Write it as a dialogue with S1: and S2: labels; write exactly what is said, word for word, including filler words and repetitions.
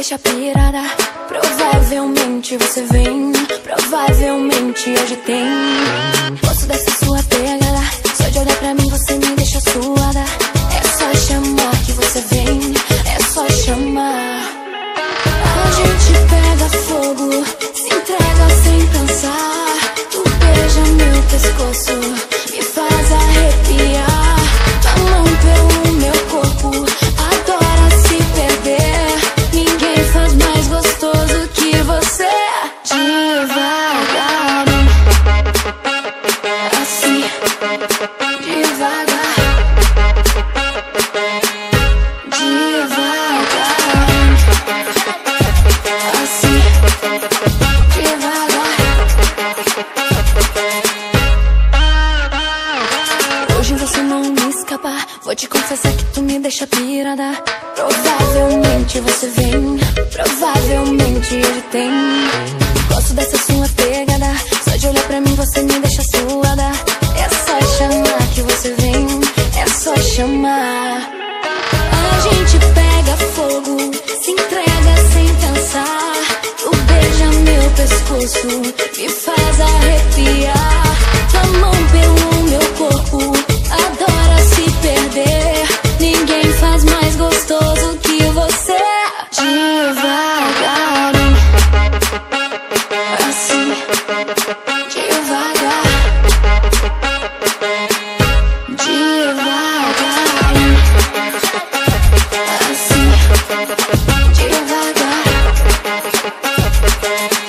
S1: deixa pirada. Provavelmente você vem, provavelmente hoje tem. Gosto dessa sua pegada, só de olhar pra mim você me deixa suada. É só chamar que você vem, é só chamar. A gente pega fogo, se entrega sem pensar. Tu beija meu pescoço, me faz arrepiar. Tua mão pelo meu corpo, adora se perder. Ninguém faz mais gostoso que você. Devagar, assim, devagar, devagar, assim, devagar. Hoje você não me escapa, vou te confessar que tu me deixa pirada. Provavelmente você vem, provavelmente hoje tem. Gosto dessa sua pegada, só de olhar pra mim você me deixa suada. É só chamar que você vem, é só chamar. A gente pega fogo, se entrega sem pensar. Tu beija meu pescoço, me faz arrepiar. Tua mão pelo meu corpo, adora se perder. Ninguém faz mais gostoso que você. Devagar, assim, devagar, devagar, assim, devagar.